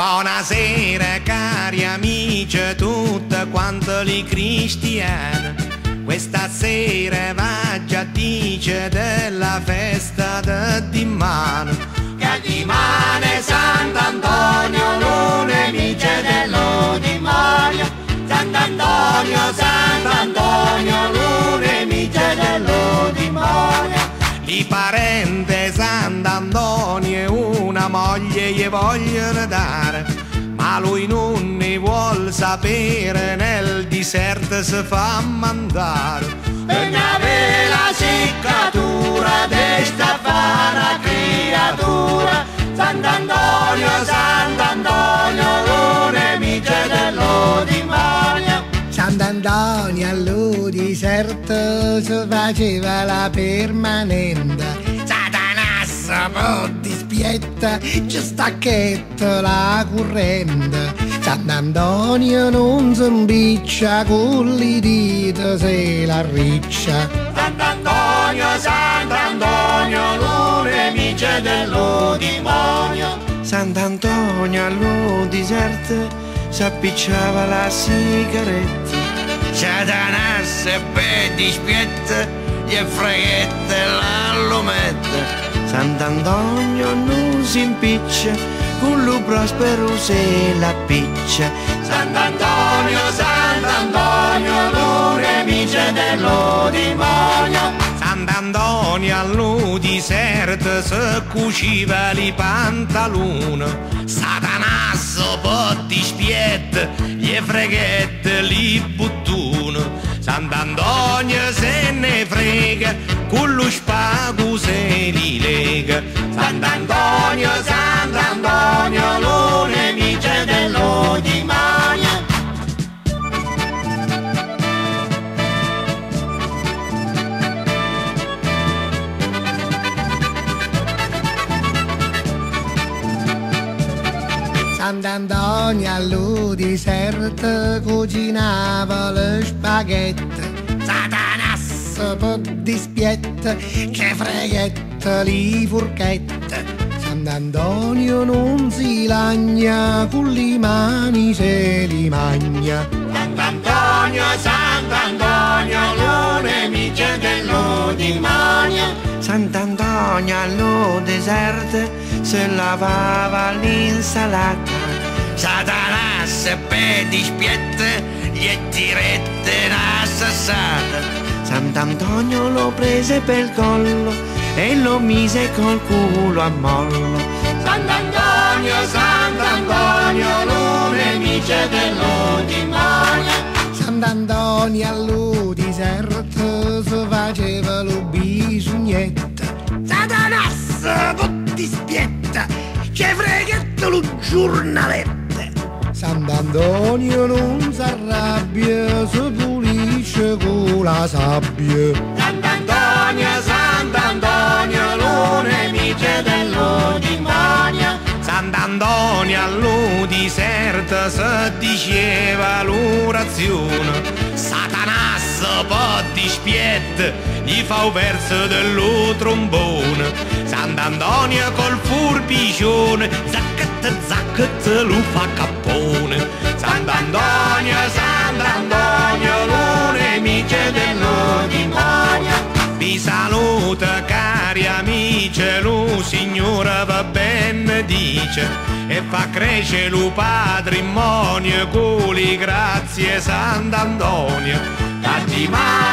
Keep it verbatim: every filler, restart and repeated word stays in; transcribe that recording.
Buonasera cari amici, tutti quanti i cristiani. Questa sera va già dice della festa di Dimano. Che dimane Sant'Antonio, l'unemice dello demonio. Sant'Antonio, Sant'Antonio, l'unemice dello demonio. Di parente Sant'Antonio e una moglie gli vogliono dare, ma lui non ne vuol sapere, nel deserto si fa mandare. E n'ave la seccatura d'esta fara creatura. Sant'Antonio, Sant'Antonio, l'unemice dello demonio. Sant'Antonio allo deserto si faceva la permanente. Satanasso po' dispietta, ci stacchetta la corrente. Sant'Antonio non si impiccia, con le dita se la riccia. Sant'Antonio, Sant'Antonio, l'unemice dello demonio. Sant'Antonio allo deserto s'appicciava la sigaretta. Satanasse per dispietta, gli freghette l'allumetta. Sant'Antonio non si impiccia, con lo prospero se la piccia. Sant'Antonio, Sant'Antonio, l'unemice dello demonio. Sant'Antonio allo deserto si cuciva li pantaloni. Satanasso po' dispietta, gli freghette li buttone. Sant'Antonio se ne frega, con lo spago se li lega. Sant'Antonio, Sant'Antonio, l'unemice dello demonio. Sant'Antonio allo deserto cucinava le spaghetti. Satanasso po' dispietta, che freghetta li forchette. Sant'Antonio non si lagna, con le mani se li magna. Sant'Antonio, Sant'Antonio, l'unemice dello demonio. Sant'Antonio allo deserto se lavava l'insalata. Satanasse per dispietta, gli tirette la sassata. Sant'Antonio lo prese per collo e lo mise col culo a mollo. Sant'Antonio, Sant'Antonio, l'unemice dello demonio. Sant'Antonio allo deserto si faceva lo bisognetto. Satanasso po' dispietta, che freghetta lo giornalette. Sant'Antonio non s'arrabbia, si pulisce con la sabbia. Sant'Antonio, Sant'Antonio, l'unemice dello demonio. Sant'Antonio allo deserto si diceva l'orazione. Satanasso po' dispietta, gli fa un verso dello trombone. Sant'Antonio col furbicione, zaccat zaccat lo fa cappone. Sant'Antonio, Sant'Antonio, l'unemice dello demonio. Vi saluta cari amici, lo Signore va benedice e fa crescere lo patrimonio con le grazie Sant'Antonio.